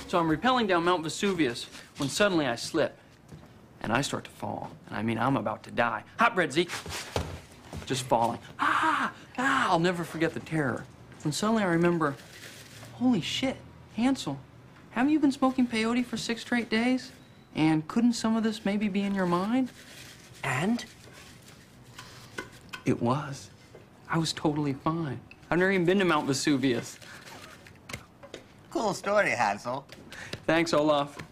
So I'm rappelling down Mount Vesuvius when suddenly I slip. And I start to fall. And I mean, I'm about to die. Hot bread, Zeke. Just falling. I'll never forget the terror. When suddenly I remember, holy shit, Hansel, haven't you been smoking peyote for 6 straight days? And couldn't some of this maybe be in your mind? And? It was. I was totally fine. I've never even been to Mount Vesuvius. Cool story, Hansel. Thanks, Olaf.